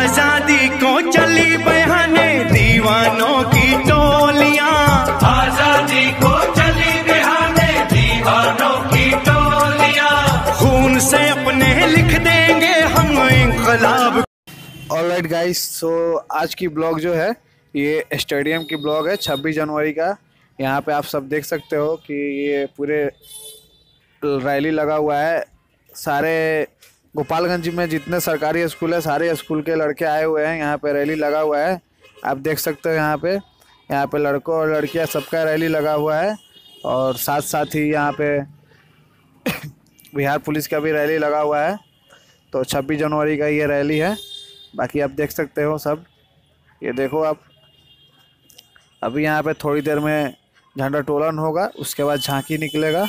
आजादी को चली बहाने दीवानों की टोलियां, आजादी को चली बहाने दीवानों की टोलियां, खून से अपने लिख देंगे हम इंकलाब। ऑलराइट गाइस, सो आज की ब्लॉग जो है ये स्टेडियम की ब्लॉग है 26 जनवरी का। यहाँ पे आप सब देख सकते हो कि ये पूरे रैली लगा हुआ है। सारे गोपालगंज में जितने सरकारी स्कूल है सारे स्कूल के लड़के आए हुए हैं। यहाँ पे रैली लगा हुआ है, आप देख सकते हो। यहाँ पे लड़कों और लड़कियाँ सबका रैली लगा हुआ है और साथ साथ ही यहाँ पे बिहार पुलिस का भी रैली लगा हुआ है। तो 26 जनवरी का ये रैली है। बाकी आप देख सकते हो सब, ये देखो आप। अभी यहाँ पे थोड़ी देर में झंडा तोलन होगा, उसके बाद झांकी निकलेगा।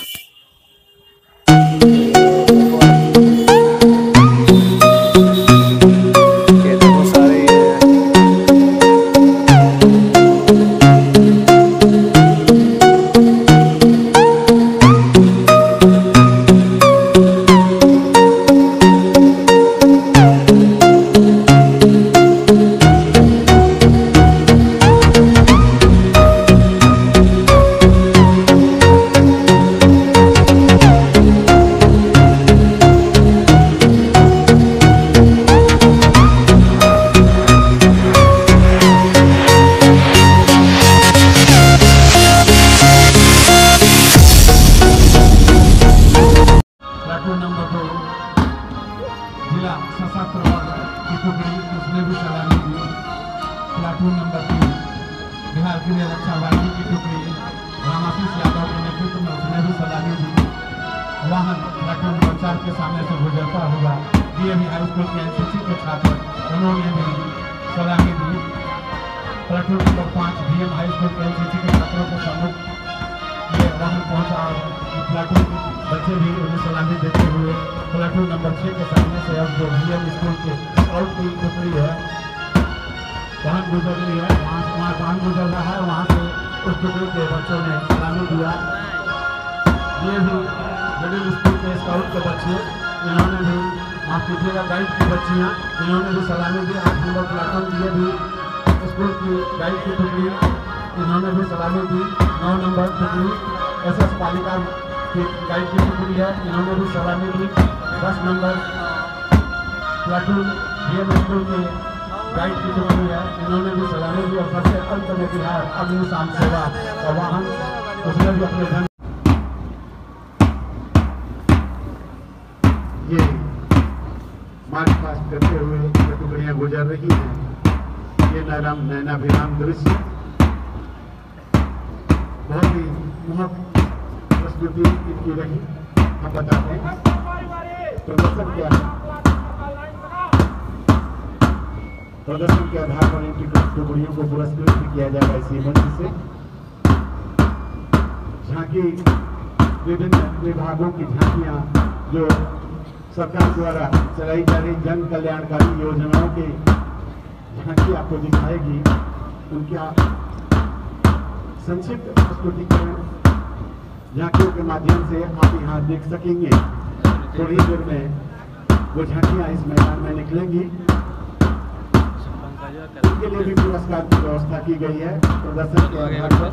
जिला सशस्त्र बल की टुकड़ी, उसने भी सलामी दी। प्लाटून नंबर 3 बिहार के लिए रक्षा वाहिनी की टुकड़ी रामाशीष यादव के नेतृत्व में, उसने भी सलामी दी। वाहन प्लाटून नंबर 4 के सामने से गुजरता हुआ डीएवी हाई स्कूल के एनसीसी के छात्र, उन्होंने भी सलामी दी। Platoon number 5 DM high school के एनसीसी के छात्रों के सम्मुख ये वाहन पहुंचा और प्लाटून के बच्चे भी उन्हें सलामी देते हुए प्लाटून नंबर 6 के सामने से अब जो डीएम स्कूल के स्काउट की टुकड़ी है वहाँ गुजर रही है, वहाँ वाहन गुजर रहा है, वहाँ से उस टुकड़ी के बच्चों ने सलामी दिया। ये भी मिडिल स्कूल के स्काउट के बच्चे, इन्होंने भी, माफ कीजिएगा, गाइड की बच्चियाँ, इन्होंने भी सलामी दी। 8 नंबर प्लाटून ये भी स्कूल की गाइड की टुकड़ी, इन्होंने भी सलामी दी। 9 नंबर टुकड़ी SS पालिका गाइड की टुकड़ी है, इन्होंने भी सलामी दी। 10 नंबर प्लाटून डीएम स्कूल के गाइड की टुकड़ी है, इन्होंने भी सलामी दी। और सबसे अंत में बिहार अग्निशामक सेवा का वाहन, उसने भी अपने ढंग ये मार्च पास्ट करते हुए टुकड़ियाँ गुजर रही हैं। ये नैनाभिराम दृश्य बहुत ही प्रस्तुति इनकी रही। हम बताते हैं प्रदर्शन क्या है। प्रदर्शन के आधार पर इनकी टुकड़ियों को पुरस्कृत भी किया जाएगा इसी मंच से। झांकी, विभिन्न विभागों की झांकियां जो सरकार द्वारा चलाई जा रही जन कल्याणकारी योजनाओं की झांकी आपको दिखाएगी। उनका संक्षिप्त प्रस्तुतिकरण झांकियों के माध्यम से आप यहाँ देख सकेंगे। थोड़ी देर में वो झांकियाँ इस मैदान में निकलेंगी। उनके लिए भी पुरस्कार की व्यवस्था की गई है प्रदर्शन के आधार पर।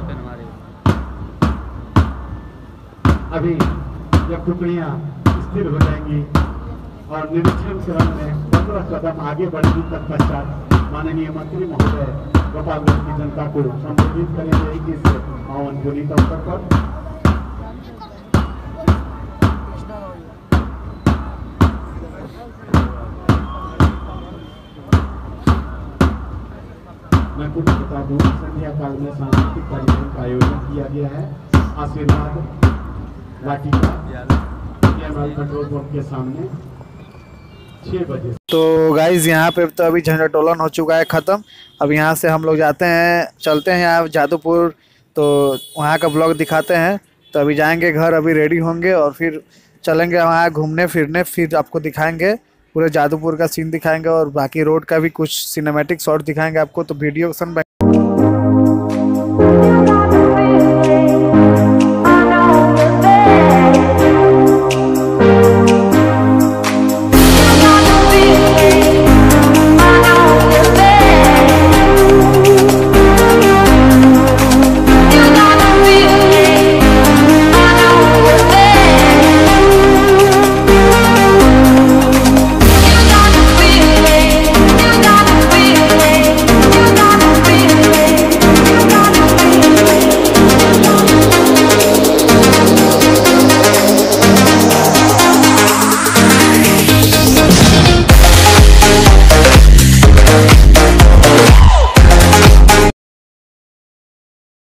अभी जब टुकड़ियाँ स्थिर हो जाएंगी और निरीक्षण क्रम में 15 कदम आगे बढ़ने तत्पश्चात माननीय मंत्री महोदय गोपालगंज की जनता को संबोधित करेंगे इस पावन पुनीत अवसर पर। मैं कुछ बता दूं, संध्या काल में सांस्कृतिक कार्यक्रम का आयोजन किया गया है। आशीर्वाद वाटिका पेट्रोल पंप के सामने 6 बजे। तो गाइज यहाँ पे तो अभी झंडा तोलन हो चुका है ख़त्म। अब यहाँ से हम लोग जाते हैं, चलते हैं यहाँ जादूपुर, तो वहाँ का ब्लॉग दिखाते हैं। तो अभी जाएंगे घर, अभी रेडी होंगे और फिर चलेंगे वहाँ घूमने फिरने, फिर आपको दिखाएंगे पूरे जादूपुर का सीन दिखाएंगे और बाकी रोड का भी कुछ सिनेमैटिक शॉट दिखाएंगे आपको। तो वीडियो सन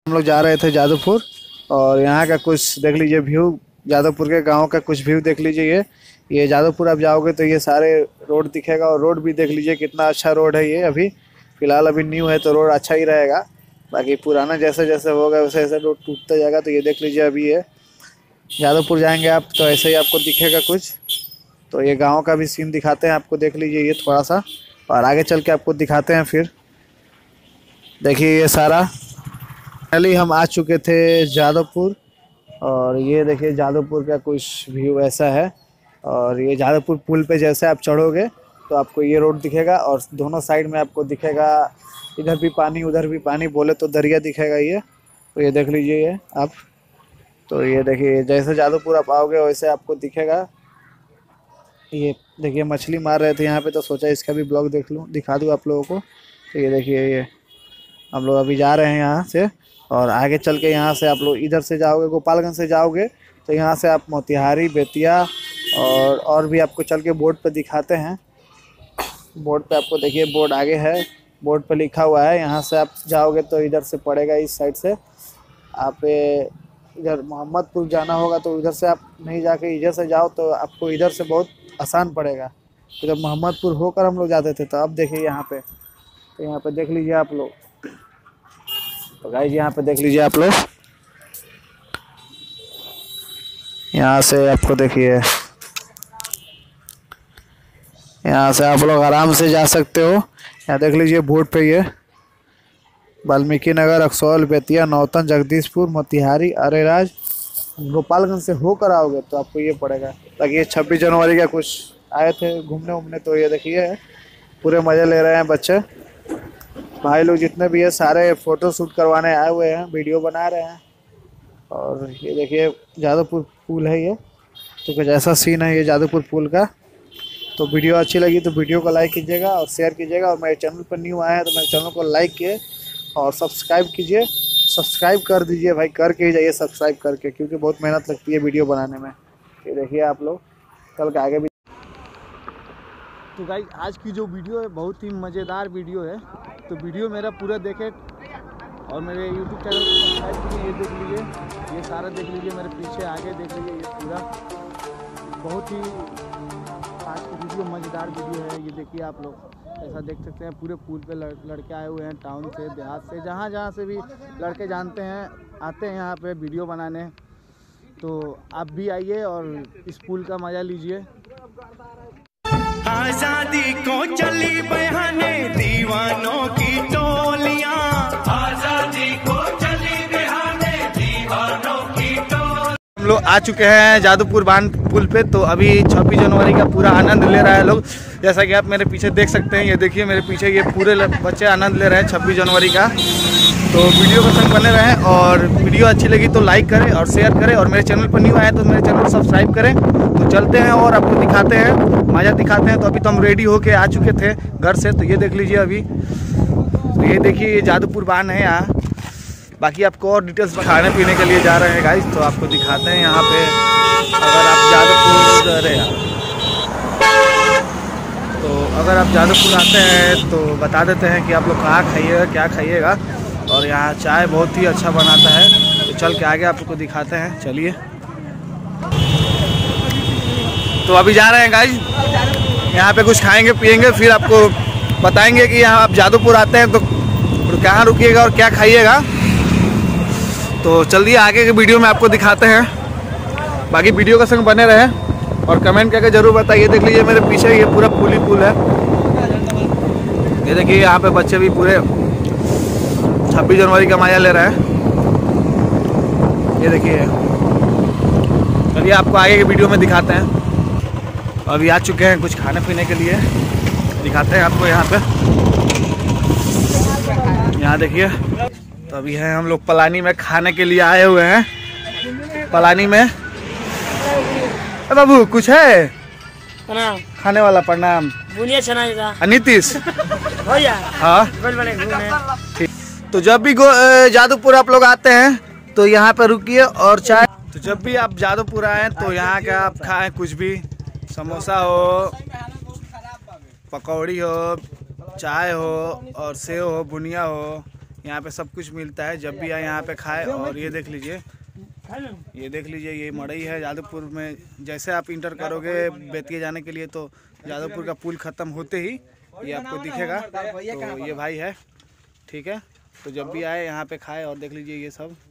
हम लोग जा रहे थे जादवपुर और यहाँ का कुछ देख लीजिए व्यू, जादवपुर के गांव का कुछ व्यू देख लीजिए। ये जादवपुर आप जाओगे तो ये सारे रोड दिखेगा और रोड भी देख लीजिए कितना अच्छा रोड है। ये अभी फ़िलहाल अभी न्यू है तो रोड अच्छा ही रहेगा, बाकी पुराना जैसे जैसे होगा वैसे वैसे रोड टूटता जाएगा। तो ये देख लीजिए अभी ये जादवपुर जाएंगे आप तो ऐसे ही आपको दिखेगा कुछ। तो ये गाँव का भी सीन दिखाते हैं आपको, देख लीजिए ये थोड़ा सा, और आगे चल के आपको दिखाते हैं। फिर देखिए ये सारा फाइनली हम आ चुके थे जादवपुर और ये देखिए जादवपुर का कुछ व्यू ऐसा है। और ये जादवपुर पुल पे जैसे आप चढ़ोगे तो आपको ये रोड दिखेगा और दोनों साइड में आपको दिखेगा, इधर भी पानी उधर भी पानी, बोले तो दरिया दिखेगा ये। तो ये देख लीजिए ये आप, तो ये देखिए जैसे जादवपुर आप आओगे वैसे आपको दिखेगा। ये देखिए मछली मार रहे थे यहाँ पे तो सोचा इसका भी ब्लॉग दिखा दूँ आप लोगों को। तो ये देखिए ये हम लोग अभी जा रहे हैं यहाँ से और आगे चल के यहाँ से आप लोग इधर से जाओगे, गोपालगंज से जाओगे तो यहाँ से आप मोतिहारी, बेतिया और भी आपको चल के बोर्ड पे दिखाते हैं। बोर्ड पे आपको देखिए बोर्ड आगे है, बोर्ड पे लिखा हुआ है। यहाँ से आप जाओगे तो इधर से पड़ेगा, इस साइड से आप इधर मोहम्मदपुर जाना होगा तो इधर से आप नहीं जाके इधर से जाओ तो आपको इधर से बहुत आसान पड़ेगा। तो जब मोहम्मदपुर होकर हम लोग जाते थे तो अब देखिए यहाँ पे, तो यहाँ पे देख लीजिए आप लोग, तो गाइस यहाँ पे देख लीजिए आप लोग, यहाँ से आपको देखिए, यहाँ से आप लोग आराम से जा सकते हो। यहाँ देख लीजिए बोर्ड पे ये वाल्मीकि नगर, रक्सौल, बेतिया, नौतन, जगदीशपुर, मोतिहारी, अरेराज, गोपालगंज से होकर आओगे तो आपको ये पड़ेगा। ताकि ये 26 जनवरी का कुछ आए थे घूमने उमने, तो ये देखिए पूरे मज़े ले रहे हैं बच्चे भाई लोग जितने भी है, सारे फ़ोटो शूट करवाने आए हुए हैं, वीडियो बना रहे हैं। और ये देखिए जादवपुर पुल है ये, तो कुछ ऐसा सीन है ये जादवपुर पुल का। तो वीडियो अच्छी लगी तो वीडियो को लाइक कीजिएगा और शेयर कीजिएगा, और मेरे चैनल पर न्यू आए हैं तो मेरे चैनल को लाइक किए और सब्सक्राइब कीजिए, सब्सक्राइब कर दीजिए भाई, करके ही जाइए सब्सक्राइब करके, क्योंकि बहुत मेहनत लगती है वीडियो बनाने में। ये देखिए आप लोग कल के आगे भी। तो गाइस आज की जो वीडियो है बहुत ही मज़ेदार वीडियो है, तो वीडियो मेरा पूरा देखें और मेरे YouTube चैनल को सब्सक्राइब कीजिए। ये देख लीजिए, ये सारा देख लीजिए, मेरे पीछे आगे देख लीजिए, ये पूरा बहुत ही आज की वीडियो मज़ेदार वीडियो है। ये देखिए आप लोग ऐसा देख सकते हैं, पूरे पुल पे लड़के आए हुए हैं टाउन से, देहात से, जहाँ से भी लड़के जानते हैं आते हैं यहाँ पे वीडियो बनाने। तो आप भी आइए और इस पुल का मज़ा लीजिए। आजादी को चली बहाने दीवानों की टोलियां, आजादी को चली बहाने दीवानों की टोलियां। हम लोग आ चुके हैं जादवपुर बांध पुल पे, तो अभी 26 जनवरी का पूरा आनंद ले रहा है लोग, जैसा कि आप मेरे पीछे देख सकते हैं। ये देखिए मेरे पीछे ये पूरे बच्चे आनंद ले रहे हैं 26 जनवरी का। तो वीडियो के संग बने रहें और वीडियो अच्छी लगी तो लाइक करें और शेयर करें, और मेरे चैनल पर न्यू आए तो मेरे चैनल को सब्सक्राइब करें। तो चलते हैं और आपको दिखाते हैं, मज़ा दिखाते हैं। तो अभी तो हम रेडी होके आ चुके थे घर से, तो ये देख लीजिए अभी, तो ये देखिए ये जादवपुर बांध है यहाँ। बाकी आपको और डिटेल्स खाने पीने के लिए जा रहे हैं गाइस, तो आपको दिखाते हैं यहाँ पे। अगर आप जादवपुर आते हैं तो बता देते हैं कि आप लोग कहाँ खाइएगा, क्या खाइएगा। और यहाँ चाय बहुत ही अच्छा बनाता है, तो चल के आगे आपको दिखाते हैं, चलिए। तो अभी जा रहे हैं गाइस, यहाँ पे कुछ खाएंगे पिएंगे, फिर आपको बताएंगे कि यहाँ आप जादवपुर आते हैं तो कहाँ रुकिएगा और क्या खाइएगा। तो चलिए आगे के वीडियो में आपको दिखाते हैं। बाकी वीडियो का संग बने रहे और कमेंट करके ज़रूर बताइए। देख लीजिए मेरे पीछे ये पूरा पुल ही पुल है। ये देखिए यहाँ पे बच्चे भी पूरे 26 जनवरी का मजा ले रहे हैं। ये देखिए, चलिए आपको आगे के वीडियो में दिखाते हैं। अभी आ चुके हैं कुछ खाने पीने के लिए, दिखाते हैं आपको यहाँ पे। यहाँ देखिए, तो अभी हैं हम लोग पलानी में, खाने के लिए आए हुए हैं पलानी में। बाबू कुछ है खाने वाला? प्रणाम। नीतीश हाँ। तो जब भी जादवपुर आप लोग आते हैं तो यहाँ पे रुकिए और चाय। तो जब भी आप जादवपुर आए तो यहाँ का आप खाएं कुछ भी, समोसा हो, पकौड़ी हो, चाय हो और सेव हो, बुनिया हो, यहाँ पे सब कुछ मिलता है, जब भी आए यहाँ पे खाए। और ये देख लीजिए, ये मड़ई है जादवपुर में। जैसे आप इंटर करोगे बेतिया जाने के लिए तो जादवपुर का पुल ख़त्म होते ही ये आपको दिखेगा। तो ये भाई है, ठीक है। तो जब भी आए यहाँ पे खाए और देख लीजिए ये सब।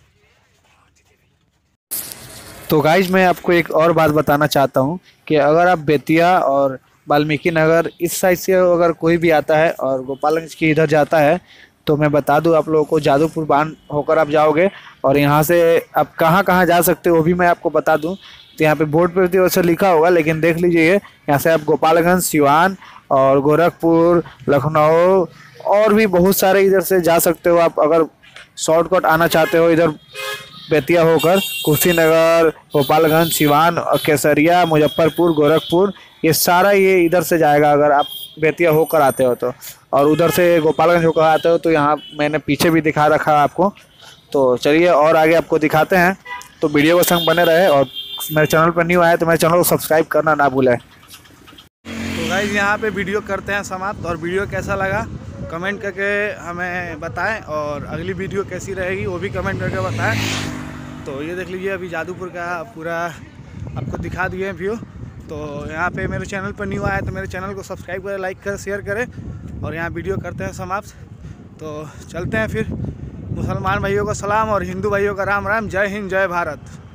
तो गाइज मैं आपको एक और बात बताना चाहता हूँ कि अगर आप बेतिया और वाल्मीकि नगर इस साइड से अगर कोई भी आता है और गोपालगंज की इधर जाता है तो मैं बता दूं आप लोगों को, जादवपुर बांध होकर आप जाओगे और यहाँ से आप कहाँ कहाँ जा सकते हो वो भी मैं आपको बता दूं। तो यहाँ पे बोर्ड पर तो वैसे लिखा होगा, लेकिन देख लीजिए यहाँ से आप गोपालगंज, सिवान और गोरखपुर, लखनऊ और भी बहुत सारे इधर से जा सकते हो। आप अगर शॉर्टकट आना चाहते हो इधर बेतिया होकर, कुशीनगर, गोपालगंज, सिवान, केसरिया, मुजफ्फरपुर, गोरखपुर, ये सारा ये इधर से जाएगा अगर आप बेतिया होकर आते हो तो। और उधर से गोपालगंज होकर आते हो तो यहाँ मैंने पीछे भी दिखा रखा है आपको। तो चलिए और आगे आपको दिखाते हैं, तो वीडियो को संग बने रहे। और मेरे चैनल पर न्यू आए तो मेरे चैनल को सब्सक्राइब करना ना भूलें। तो गाइस यहाँ पे वीडियो करते हैं समाप्त, और वीडियो कैसा लगा कमेंट करके हमें बताएं, और अगली वीडियो कैसी रहेगी वो भी कमेंट करके बताएं। तो ये देख लीजिए अभी जादवपुर का पूरा आपको दिखा दिए व्यू। तो यहाँ पे मेरे चैनल पर न्यू आया तो मेरे चैनल को सब्सक्राइब करें, लाइक करें, शेयर करें, और यहाँ वीडियो करते हैं समाप्त। तो चलते हैं फिर। मुसलमान भाइयों को सलाम और हिंदू भाइयों का राम राम। जय हिंद, जय भारत।